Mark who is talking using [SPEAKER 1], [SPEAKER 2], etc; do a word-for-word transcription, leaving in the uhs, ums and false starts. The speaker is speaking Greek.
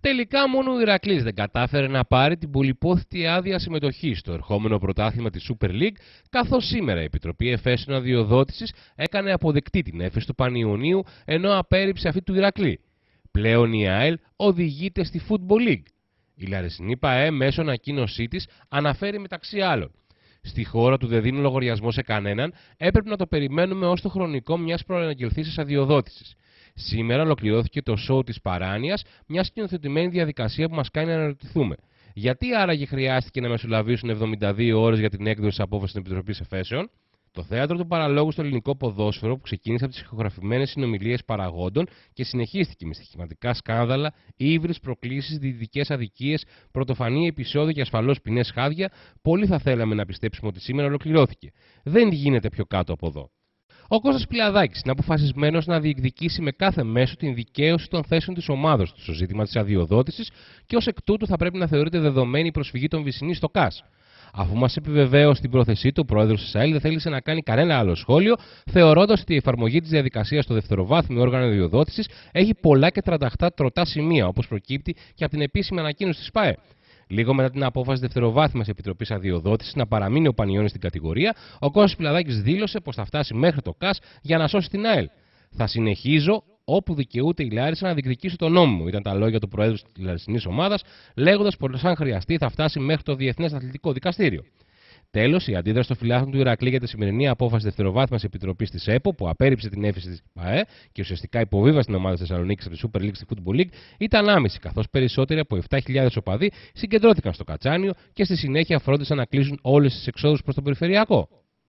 [SPEAKER 1] Τελικά μόνο ο Ηρακλής δεν κατάφερε να πάρει την πολυπόθητη άδεια συμμετοχής στο ερχόμενο πρωτάθλημα της Super League, καθώς σήμερα η Επιτροπή Εφέσεων Αδειοδότησης έκανε αποδεκτή την έφεση του Πανιωνίου, ενώ απέρριψε αυτή του Ηρακλή. Πλέον η ΑΕΛ οδηγείται στη Football League. Η Λαρισσινή ΠΑΕ μέσω ανακοίνωσή της αναφέρει μεταξύ άλλων: στη χώρα του δεν δίνουν λογαριασμό σε κανέναν, έπρεπε να το περιμένουμε ως το χρονικό μιας προαναγγελθήσης αδειοδότησης. Σήμερα ολοκληρώθηκε το σοου της παράνοιας, μια σκηνοθετημένη διαδικασία που μας κάνει να αναρωτηθούμε. Γιατί άραγε χρειάστηκε να μεσολαβήσουν εβδομήντα δύο ώρες για την έκδοση της απόφασης της Επιτροπής Εφέσεων? Το θέατρο του παραλόγου στο ελληνικό ποδόσφαιρο, που ξεκίνησε από τις ηχογραφημένες συνομιλίες παραγόντων και συνεχίστηκε με στοιχηματικά σκάνδαλα, ύβρις, προκλήσεις, δυτικές αδικίες, πρωτοφανή επεισόδια και ασφαλώς ποινές χάδια, πολύ θα θέλαμε να πιστέψουμε ότι σήμερα ολοκληρώθηκε. Δεν γίνεται πιο κάτω από εδώ. Ο Κώστας Πηλαδάκης είναι αποφασισμένος να διεκδικήσει με κάθε μέσο την δικαίωση των θέσεων της ομάδας του στο ζήτημα της αδειοδότησης και ως εκ τούτου θα πρέπει να θεωρείται δεδομένη η προσφυγή των Βυσσινή στο ΚΑΣ. Αφού μας επιβεβαίωσε την πρόθεσή του, ο πρόεδρος της ΑΕΛ δεν θέλησε να κάνει κανένα άλλο σχόλιο, θεωρώντας ότι η εφαρμογή της διαδικασίας στο δευτεροβάθμιο όργανο αδειοδότησης έχει πολλά και τρανταχτά τροτά σημεία, όπως προκύπτει και από την επίσημη ανακοίνωση της ΠΑΕ. Λίγο μετά την απόφαση δευτεροβάθμιας Επιτροπής Αδειοδότησης να παραμείνει ο Πανιώνης στην κατηγορία, ο Κώστας Πηλαδάκης δήλωσε πως θα φτάσει μέχρι το ΚΑΣ για να σώσει την ΑΕΛ. «Θα συνεχίζω όπου δικαιούται η Λάρισα να διεκδικήσει τον νόμο μου», ήταν τα λόγια του Προέδρου της Λαρισινής ομάδας, λέγοντας πως αν χρειαστεί θα φτάσει μέχρι το Διεθνές Αθλητικό Δικαστήριο. Τέλος, η αντίδραση των φιλάθλων του Ηρακλή για τη σημερινή απόφαση δευτεροβάθμιας Επιτροπής της ΕΠΟ, που απέρριψε την έφεση της ΠΑΕ και ουσιαστικά υποβίβασε την ομάδα της Θεσσαλονίκης από τη Super League στη Football League, ήταν άμεση, καθώς περισσότεροι από επτά χιλιάδες οπαδοί συγκεντρώθηκαν στο Κατσάνιο και στη συνέχεια φρόντισαν να κλείσουν όλες τις εξόδους προς το περιφερειακό.